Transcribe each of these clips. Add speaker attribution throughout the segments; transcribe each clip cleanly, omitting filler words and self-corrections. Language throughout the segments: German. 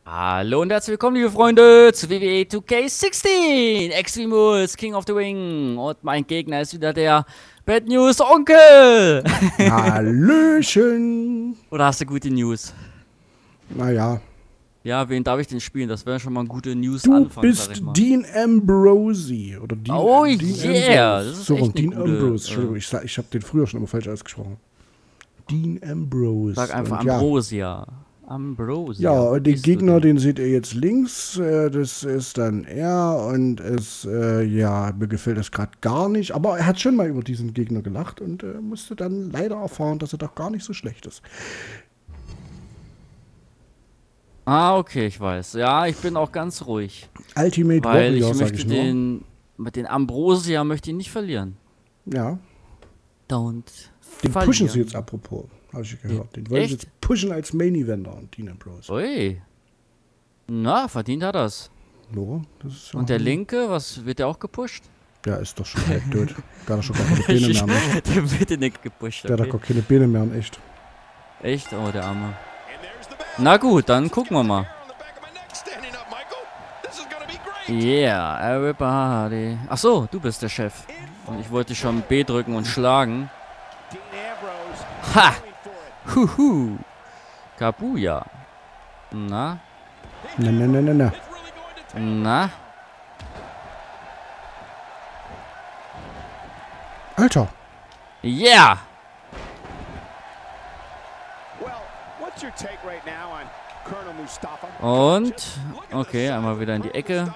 Speaker 1: Hallo und herzlich willkommen, liebe Freunde, zu WWE 2K16 Extremus King of the Ring. Und mein Gegner ist wieder der Bad News Onkel.
Speaker 2: Hallöchen.
Speaker 1: Oder hast du gute News?
Speaker 2: Naja.
Speaker 1: Ja, wen darf ich denn spielen? Das wäre schon mal ein gute News
Speaker 2: Du
Speaker 1: Anfang,
Speaker 2: bist
Speaker 1: sag ich mal.
Speaker 2: Dean Ambrose. Oder Dean,
Speaker 1: Oh
Speaker 2: Dean
Speaker 1: yeah,
Speaker 2: Ambrose.
Speaker 1: das ist
Speaker 2: So,
Speaker 1: echt
Speaker 2: Dean
Speaker 1: eine gute,
Speaker 2: Ambrose. Entschuldigung, ich habe den früher schon immer falsch ausgesprochen. Dean Ambrose.
Speaker 1: Sag einfach
Speaker 2: Und
Speaker 1: Ambrosia. Ambrosia.
Speaker 2: Ja, und den
Speaker 1: Bist du
Speaker 2: Gegner,
Speaker 1: denn?
Speaker 2: den seht ihr jetzt links. Das ist dann er. Und ja, mir gefällt das gerade gar nicht. Aber er hat schon mal über diesen Gegner gelacht und musste dann leider erfahren, dass er doch gar nicht so schlecht ist.
Speaker 1: Ah, okay, ich weiß. Ja, ich bin auch ganz ruhig.
Speaker 2: Ultimate
Speaker 1: Weil
Speaker 2: Warrior,
Speaker 1: ich
Speaker 2: sag
Speaker 1: möchte
Speaker 2: ich nur.
Speaker 1: mit den Ambrosia möchte ich nicht verlieren.
Speaker 2: Ja.
Speaker 1: Don't
Speaker 2: Den
Speaker 1: verlieren.
Speaker 2: pushen sie jetzt apropos, habe ich gehört. Den wollen sie
Speaker 1: Echt?
Speaker 2: jetzt pushen als Main Eventer, Dean Ambrose.
Speaker 1: Ui. Na, verdient hat das.
Speaker 2: No, das ist ja
Speaker 1: Und der Linke, was wird der auch gepusht?
Speaker 2: Der ist doch schon halb tot. Der hat doch schon gar keine Beine mehr, in echt.
Speaker 1: Der wird nicht gepusht.
Speaker 2: Der hat doch
Speaker 1: Okay.
Speaker 2: gar keine Beine mehr, in echt.
Speaker 1: Echt? Oh, der Arme. Na gut, dann gucken wir mal. Yeah, everybody. Ach so, du bist der Chef. Und ich wollte schon B drücken und schlagen. Ha! Huhu! Kabuya. Na?
Speaker 2: Na.
Speaker 1: Na?
Speaker 2: Alter!
Speaker 1: Yeah! Und? Okay, einmal wieder in die Ecke.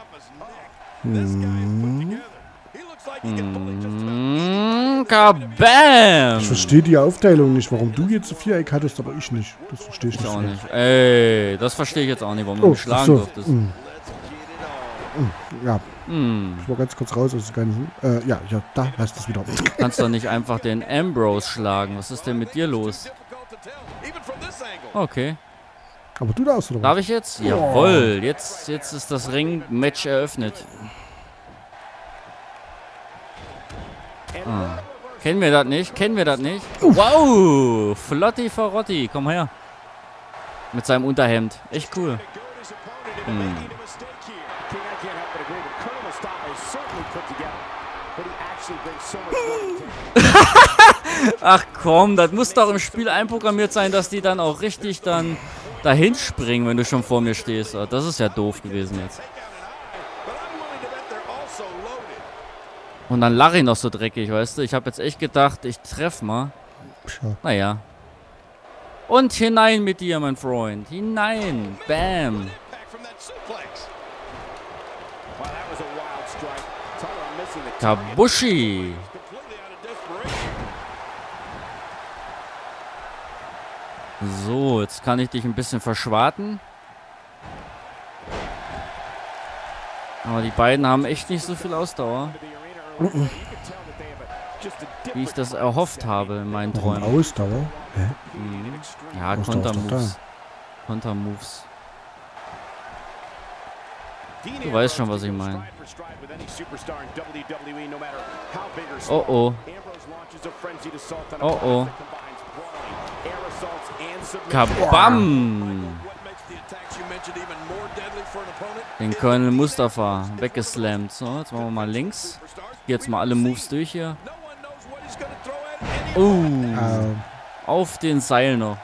Speaker 1: Kabam!
Speaker 2: Ich verstehe die Aufteilung nicht, warum du jetzt ein Viereck hattest, aber ich nicht. Das verstehe ich
Speaker 1: Ich
Speaker 2: nicht.
Speaker 1: auch
Speaker 2: so.
Speaker 1: nicht. Ey, das verstehe ich jetzt auch nicht, warum du
Speaker 2: Oh,
Speaker 1: mich schlagen
Speaker 2: ach so.
Speaker 1: durftest.
Speaker 2: Ja,
Speaker 1: Hm.
Speaker 2: ich war ganz kurz raus aus dem Ganzen. Ja, da hast du es wieder.
Speaker 1: Kannst doch nicht einfach den Ambrose schlagen. Was ist denn mit dir los? Okay.
Speaker 2: Aber du darfst, oder
Speaker 1: Darf
Speaker 2: was?
Speaker 1: ich jetzt? Jawohl. Jetzt ist das Ring-Match eröffnet. Ah. Kennen wir das nicht? Kennen wir das nicht? Wow! Flotti Farotti, komm her. Mit seinem Unterhemd. Echt cool. Hm. Ach komm, das muss doch im Spiel einprogrammiert sein, dass die dann auch richtig dann dahin springen, wenn du schon vor mir stehst. Oh, das ist ja doof gewesen jetzt. Und dann lache ich noch so dreckig, weißt du? Ich habe jetzt echt gedacht, ich treffe mal.
Speaker 2: Tja.
Speaker 1: Naja. Und hinein mit dir, mein Freund. Hinein. Bam. Kabushi. So, jetzt kann ich dich ein bisschen verschwarten. Aber die beiden haben echt nicht so viel Ausdauer, wie ich das erhofft habe in meinen
Speaker 2: Warum
Speaker 1: Träumen.
Speaker 2: Ausdauer? Hä?
Speaker 1: Mhm. Ja,
Speaker 2: Ausdauer ist doch
Speaker 1: Kontermoves. Kontermoves. Du weißt schon, was ich meine. Oh oh. Oh oh. Kabam! Den Colonel Mustafa weggeslammt. So, jetzt machen wir mal links. Jetzt mal alle Moves durch hier. Auf den Seil noch.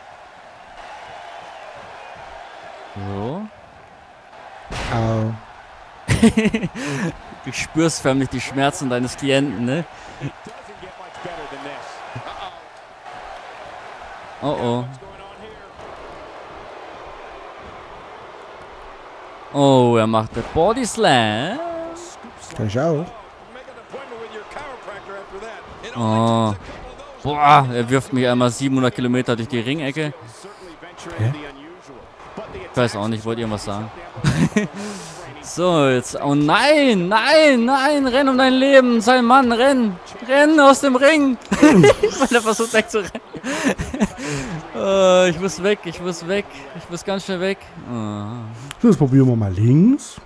Speaker 1: So.
Speaker 2: Au.
Speaker 1: Du spürst förmlich die Schmerzen deines Klienten, ne? Oh oh. Oh, er macht den Body Slam.
Speaker 2: Kann ich auch.
Speaker 1: Oh. Boah, er wirft mich einmal 700 Kilometer durch die Ringecke.
Speaker 2: Hä?
Speaker 1: Ich weiß auch nicht, wollt ihr was sagen? So, jetzt. Oh nein, nein, nein, renn um dein Leben, sei Mann, renn. Renn aus dem Ring. Weil er versucht wegzurennen. Ich muss weg, ich muss weg. Ich muss ganz schnell weg. Oh.
Speaker 2: So, jetzt probieren wir mal links.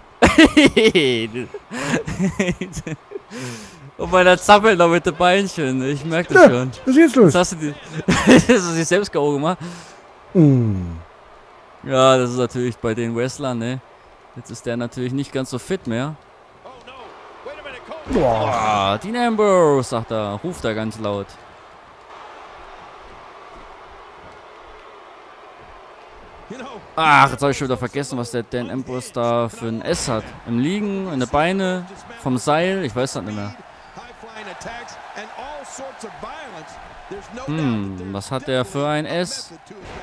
Speaker 1: Und meiner zappelt noch mit den Beinchen. Ich merke das
Speaker 2: Ja,
Speaker 1: schon.
Speaker 2: was ist jetzt los?
Speaker 1: Das hast du dir selbst K.O. gemacht. Ja, das ist natürlich bei den Wrestlern, ne? Jetzt ist der natürlich nicht ganz so fit mehr. Boah, Dean Ambrose, sagt er, ruft er ganz laut. Ach, jetzt habe ich schon wieder vergessen, was der Dean Ambrose da für ein S hat. Im Liegen, in der Beine, vom Seil, ich weiß das nicht mehr. Was hat der für ein S?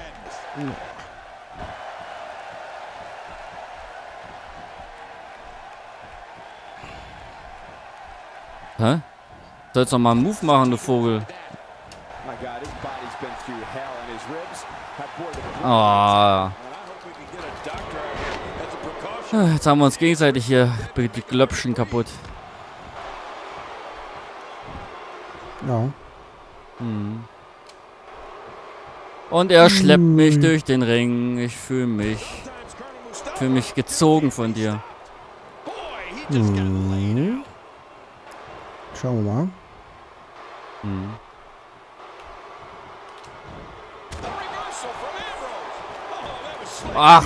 Speaker 1: Hä? Sollst doch mal einen Move machen, du Vogel. Oh. Jetzt haben wir uns gegenseitig hier die Glöpschen kaputt.
Speaker 2: Ja.
Speaker 1: Und er schleppt mich durch den Ring. Ich fühle mich gezogen von dir.
Speaker 2: Schauen wir mal.
Speaker 1: Ach.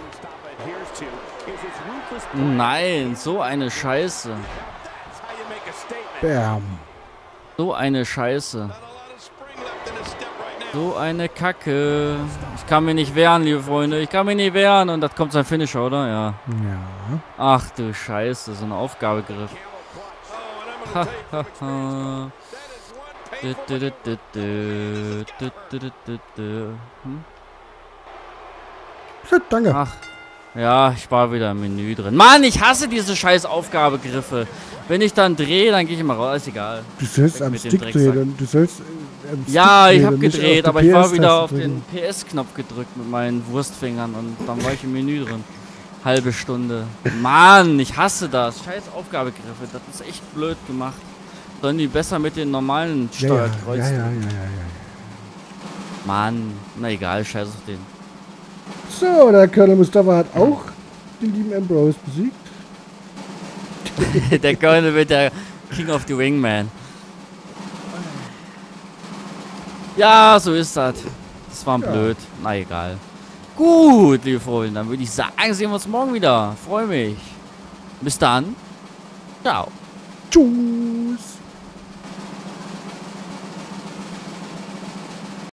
Speaker 1: Nein, so eine Scheiße.
Speaker 2: Bam.
Speaker 1: So eine Scheiße. So eine Kacke. Ich kann mich nicht wehren, liebe Freunde. Ich kann mich nicht wehren. Und das kommt sein Finisher, oder? Ja.
Speaker 2: Ja.
Speaker 1: Ach du Scheiße, so eine Aufgabegriff. Ha, ha, ha.
Speaker 2: Danke.
Speaker 1: Ach. Ja, ich war wieder im Menü drin. Mann, ich hasse diese scheiß Aufgabegriffe. Wenn ich dann drehe, dann gehe ich immer raus. Ist egal.
Speaker 2: Du sollst am Stick drehen. Du sollst
Speaker 1: ja, ich habe gedreht, aber ich war wieder auf den PS-Knopf gedrückt mit meinen Wurstfingern und dann war ich im Menü drin. Halbe Stunde. Mann, ich hasse das. Scheiß Aufgabegriffe. Das ist echt blöd gemacht. Sollen die besser mit den normalen Steuerkreuzen?
Speaker 2: Ja.
Speaker 1: Mann, na egal, scheiß auf den.
Speaker 2: So, der Colonel Mustafa hat auch den lieben Ambrose besiegt.
Speaker 1: Der Colonel wird der King of the Wingman. Ja, so ist das. Das war blöd. Na egal. Gut, liebe Freunde, dann würde ich sagen, sehen wir uns morgen wieder. Freue mich. Bis dann. Ciao.
Speaker 2: Tschüss.